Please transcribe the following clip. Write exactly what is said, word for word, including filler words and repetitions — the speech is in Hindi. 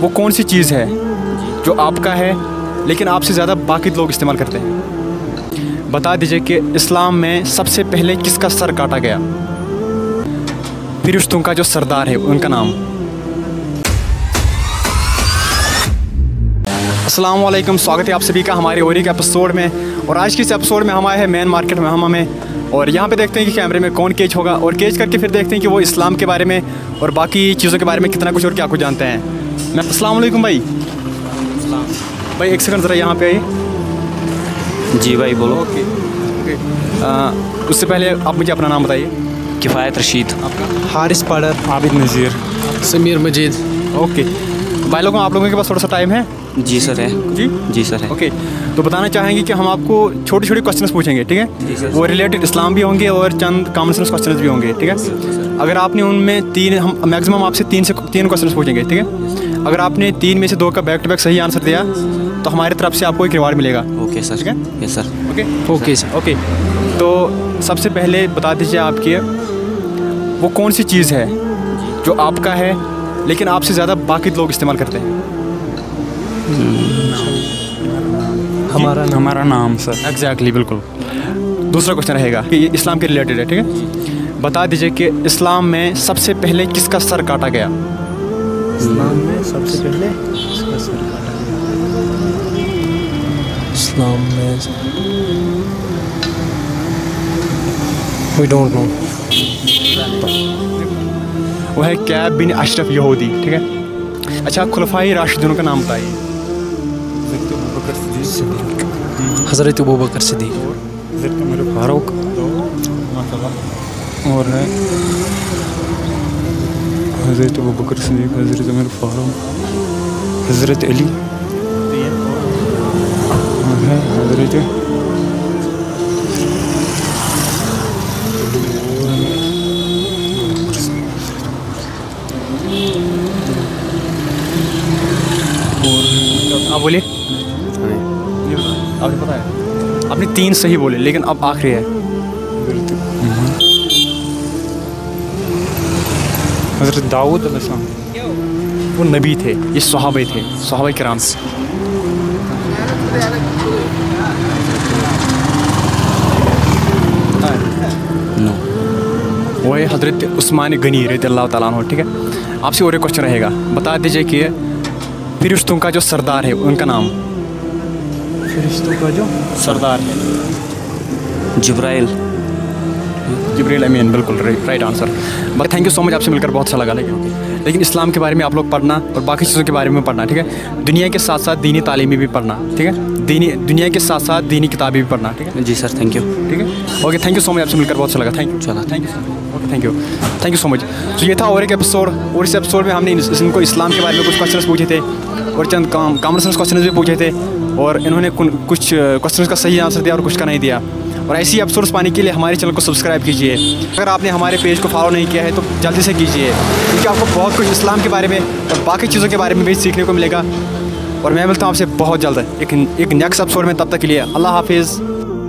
वो कौन सी चीज़ है जो आपका है लेकिन आपसे ज़्यादा बाकी लोग इस्तेमाल करते हैं? बता दीजिए कि इस्लाम में सबसे पहले किसका सर काटा गया? फिरिश्तों का जो सरदार है उनका नाम। अस्सलाम वालेकुम, स्वागत है आप सभी का हमारे और एक एपिसोड में। और आज के इस एपिसोड में हम आए हैं मेन मार्केट में हम हमें और यहाँ पे देखते हैं कि कैमरे में कौन केच होगा और केच करके फिर देखते हैं कि वो इस्लाम के बारे में और बाकी चीज़ों के बारे में कितना कुछ और क्या कुछ जानते हैं। मैं अस्सलाम वालेकुम भाई। भाई एक सेकंड ज़रा यहाँ पे आइए। जी भाई बोलो। ओके ओके, उससे पहले आप मुझे अपना नाम बताइए। किफ़ायत रशीद। आपका? हारिस पाडर, आबिद नज़ीर, समीर मजीद। ओके भाई लोगों, आप लोगों के पास थोड़ा सा टाइम है? जी सर है। जी जी सर है। ओके, तो बताना चाहेंगे कि हम आपको छोटे छोटे क्वेश्चंस पूछेंगे, ठीक है? वो रिलेटेड इस्लाम भी होंगे और चंद कॉमन सेंस क्वेश्चंस भी होंगे, ठीक है? अगर आपने उनमें तीन, हम मैक्सिमम आपसे तीन से तीन क्वेश्चंस पूछेंगे, ठीक है? अगर आपने तीन में से दो का बैक टू बैक सही आंसर दिया तो हमारी तरफ से आपको एक रिवार्ड मिलेगा। Okay sir. ठीक है? Yes sir. Okay okay sir. Okay, तो सबसे पहले बता दीजिए आपकी वो कौन सी चीज़ है जो आपका है लेकिन आपसे ज़्यादा बाकी लोग इस्तेमाल करते हैं? हमारा नाम। हमारा नाम सर। एग्जैक्टली, बिल्कुल। दूसरा क्वेश्चन रहेगा कि ये इस्लाम के रिलेटेड है, ठीक है? बता दीजिए कि इस्लाम में सबसे पहले किसका सर काटा गया? इस्लाम में सबसे पहले इसका सर काटा गया। इस्लाम में वी डोंट नो। वो है कैब बिन अशरफ यहूदी, ठीक है? अच्छा, खुलफाई राशिदून का नाम बताइए। हज़रत अबू बकर सिद्दीक़, हज़रत उमर फारूक और है हज़रत अबू बकर सिद्दीक़, हज़रत उमर फारूक, हज़रत अली और है हज़रत आप बोलिए। आपने पता है आपने तीन सही बोले लेकिन अब आखिरी है। हज़रत दाऊद अलैहिस्सलाम। वो नबी थे, ये सहाबे थे, सहाबे किराम। नो। वो है हज़रत उस्मान गनी रज़ियल्लाहु ताला अन्हु, ठीक है? आपसे और एक क्वेश्चन रहेगा। बता दीजिए कि फिरिश्तों का जो सरदार है उनका नाम। फरिश्तों का जो सरदार है जिब्राइल। जिब्रील अमीन, बिल्कुल right answer. But thank you so much, आपसे मिलकर बहुत अच्छा लगा। लेकिन लेकिन इस्लाम के बारे में आप लोग पढ़ना और बाकी चीज़ों के बारे में पढ़ना, ठीक है? दुनिया के साथ साथ दीनी तालीमी भी पढ़ना, ठीक है? दीनी दुनिया के साथ साथ दीनी किताबें भी पढ़ना, ठीक है? जी सर, थैंक यू। ठीक है, okay, thank you so much, आपसे मिलकर बहुत अच्छा लगा। Thank you. चलो, thank you okay, thank you thank you so much. तो ये था और एक एपिसोड, और इस एपिसोड में हमने इनको इस्लाम के बारे में कुछ क्वेश्चन पूछे थे और चंद कॉमन सेंस क्वेश्चन भी पूछे थे और इन्होंने कुछ क्वेश्चन का सही आंसर दिया और कुछ का नहीं दिया। और ऐसी एपिसोड्स पाने के लिए हमारे चैनल को सब्सक्राइब कीजिए। अगर आपने हमारे पेज को फॉलो नहीं किया है तो जल्दी से कीजिए, क्योंकि आपको बहुत कुछ इस्लाम के बारे में और बाकी चीज़ों के बारे में भी सीखने को मिलेगा। और मैं मिलता हूँ आपसे बहुत जल्द एक एक नेक्स्ट एपिसोड में। तब तक के लिए अल्लाह हाफिज़।